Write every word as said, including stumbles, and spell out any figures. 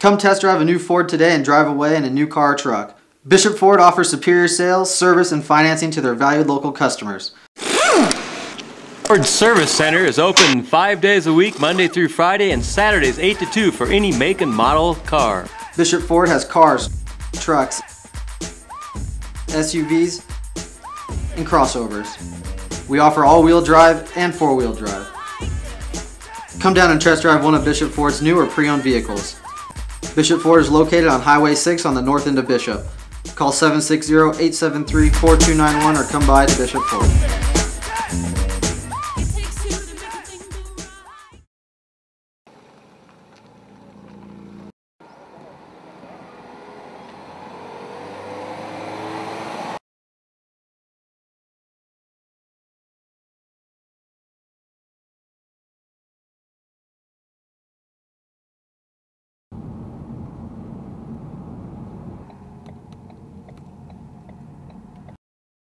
Come test drive a new Ford today and drive away in a new car or truck. Bishop Ford offers superior sales, service, and financing to their valued local customers. Ford Service Center is open five days a week, Monday through Friday, and Saturdays eight to two for any make and model car. Bishop Ford has cars, trucks, S U Vs, and crossovers. We offer all-wheel drive and four-wheel drive. Come down and test drive one of Bishop Ford's new or pre-owned vehicles. Bishop Ford is located on Highway six on the north end of Bishop. Call seven six zero, eight seven three, four two nine one or come by to Bishop Ford.